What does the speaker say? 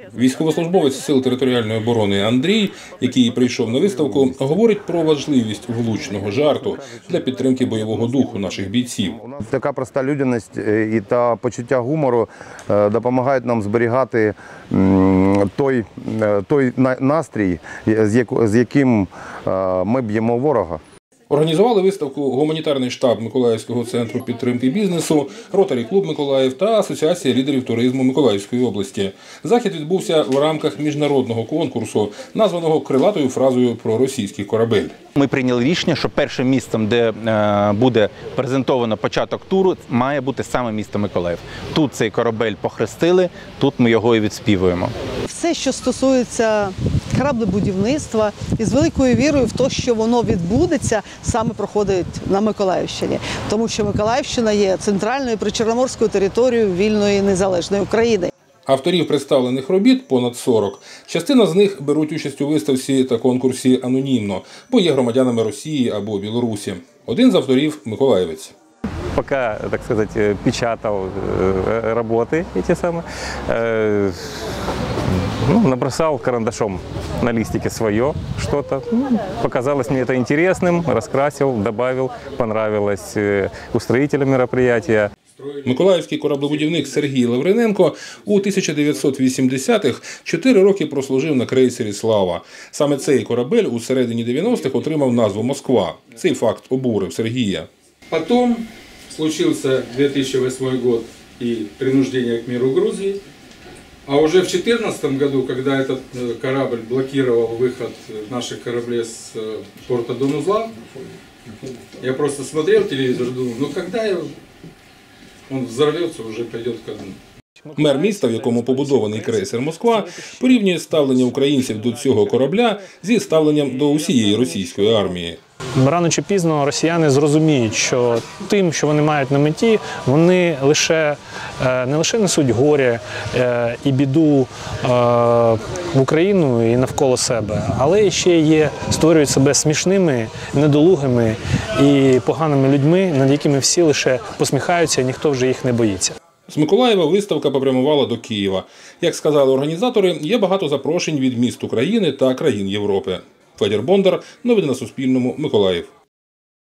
Військовослужбовець Сил територіальної оборони Андрій, який прийшов на виставку, говорить про важливість влучного жарту для підтримки бойового духу наших бійців. Така проста людяність і та почуття гумору допомагають нам зберігати той настрій, з яким ми б'ємо ворога. Організували виставку гуманітарний штаб Миколаївського центру підтримки бізнесу, Ротарі Клуб Миколаїв та Асоціація лідерів туризму Миколаївської області. Захід відбувся в рамках міжнародного конкурсу, названого крилатою фразою про російський корабель. Ми прийняли рішення, що першим містом, де буде презентовано початок туру, має бути саме місто Миколаїв. Тут цей корабель похрестили, тут ми його і відспівуємо. Все, що стосується кораблебудівництва, і з великою вірою в те, що воно відбудеться, саме проходить на Миколаївщині. Тому що Миколаївщина є центральною причорноморською територією вільної незалежної України. Авторів представлених робіт понад 40. Частина з них беруть участь у виставці та конкурсі анонімно, бо є громадянами Росії або Білорусі. Один з авторів – миколаївець. Пока, так сказать, печатал работы эти самые, набросал карандашом на листике свое что-то. Показалось мне это интересным, раскрасил, добавил, понравилось устроителям мероприятия. Миколаївський кораблебудівник Сергій Лавриненко у 1980-х 4 роки прослужив на крейсері «Слава». Саме цей корабель у середині 90-х отримав назву «Москва». Цей факт обурив Сергія. Потом случился 2008 год и принуждение к миру Грузии. А уже в 2014 году, когда этот корабль блокировал выход наших кораблей с порта Дон-Узла, я просто смотрел телевизор и думал, ну когда он взорвется, уже пойдет ко дну. Мер міста, в якому побудований крейсер «Москва», порівнює ставлення українців до цього корабля зі ставленням до усієї російської армії. Рано чи пізно росіяни зрозуміють, що тим, що вони мають на меті, вони не лише несуть горе і біду в Україну і навколо себе, але ще створюють себе смішними, недолугими і поганими людьми, над якими всі лише посміхаються, і ніхто вже їх не боїться. З Миколаєва виставка попрямувала до Києва. Як сказали організатори, є багато запрошень від міст України та країн Європи. Федір Бондар. Новини на Суспільному. Миколаїв.